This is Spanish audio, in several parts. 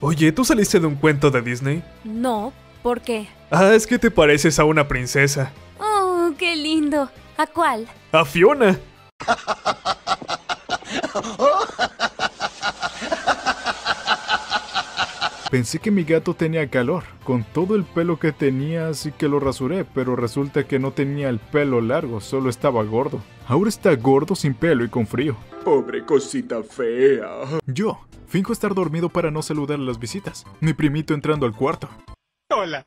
Oye, ¿tú saliste de un cuento de Disney? No, ¿por qué? Ah, es que te pareces a una princesa. Oh, qué lindo. ¿A cuál? ¡A Fiona! Pensé que mi gato tenía calor, con todo el pelo que tenía, así que lo rasuré, pero resulta que no tenía el pelo largo, solo estaba gordo. Ahora está gordo, sin pelo y con frío. Pobre cosita fea. Yo finjo estar dormido para no saludar a las visitas. Mi primito entrando al cuarto. Hola.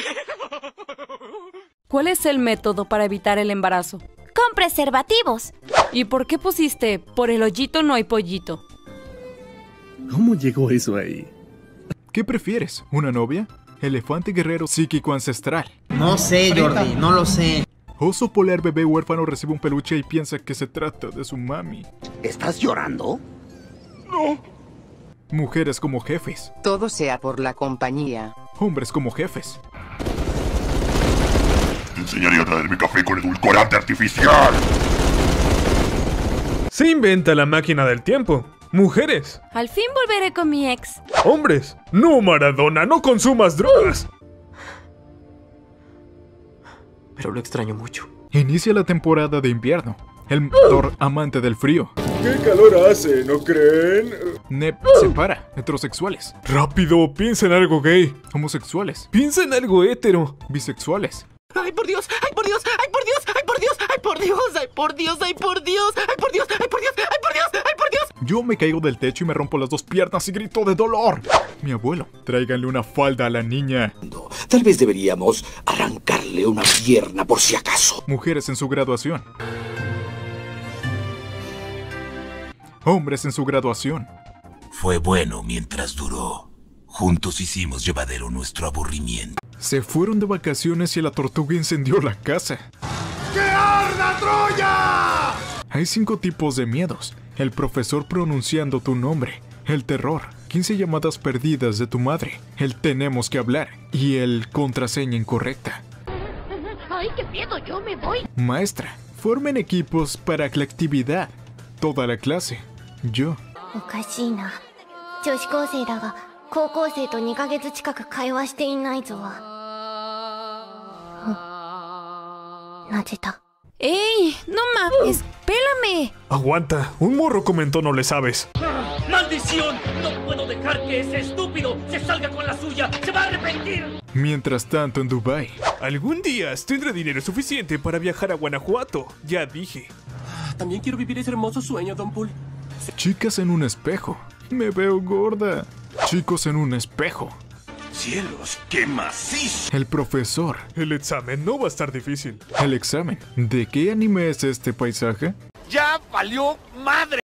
¿Cuál es el método para evitar el embarazo? ¡Con preservativos! ¿Y por qué pusiste por el hoyito no hay pollito? ¿Cómo llegó eso ahí? ¿Qué prefieres? ¿Una novia? ¿Elefante guerrero psíquico ancestral? No sé, Jordi, no lo sé. Oso polar bebé huérfano recibe un peluche y piensa que se trata de su mami. ¿Estás llorando? No. Mujeres como jefes. Todo sea por la compañía. Hombres como jefes. Te enseñaré a traer mi café con edulcorante artificial. Se inventa la máquina del tiempo. Mujeres. Al fin volveré con mi ex. Hombres. No, Maradona, no consumas drogas. Pero lo extraño mucho. Inicia la temporada de invierno. El motor amante del frío. ¡Qué calor hace! ¿No creen? Nep separa. Heterosexuales. Rápido, piensa en algo gay. Homosexuales. Piensa en algo hetero. Bisexuales. ¡Ay, por Dios! ¡Ay, por Dios! ¡Ay, por Dios! ¡Ay, por Dios! ¡Ay, por Dios! ¡Ay, por Dios! ¡Ay, por Dios! ¡Ay, por Dios! ¡Ay, por Dios! ¡Ay, por Dios! ¡Ay, por Dios! Yo me caigo del techo y me rompo las dos piernas y grito de dolor. Mi abuelo, tráiganle una falda a la niña. Tal vez deberíamos arrancarle una pierna por si acaso. Mujeres en su graduación. Hombres en su graduación. Fue bueno mientras duró. Juntos hicimos llevadero nuestro aburrimiento. Se fueron de vacaciones y la tortuga incendió la casa. ¡Que arda Troya! Hay 5 tipos de miedos. El profesor pronunciando tu nombre. El terror. 15 llamadas perdidas de tu madre. El tenemos que hablar. Y el contraseña incorrecta. ¡Ay, qué miedo! ¡Yo me voy! Maestra, formen equipos para la actividad. Toda la clase. Yo. おかしいな。女子高生だが、高校生と2ヶ月近く会話していないぞ。なぜだ? ¡Ey! ¡No mames! ¡Pélame! Aguanta, un morro comentó no le sabes. ¡Maldición! ¡No puedo dejar que ese estúpido se salga con la suya! ¡Se va a arrepentir! Mientras tanto en Dubai. Algún día tendré dinero suficiente para viajar a Guanajuato. Ya dije. También quiero vivir ese hermoso sueño, Don Pool. Chicas en un espejo. Me veo gorda. Chicos en un espejo. ¡Cielos, qué macizo! El profesor. El examen no va a estar difícil. El examen. ¿De qué anime es este paisaje? ¡Ya valió madre!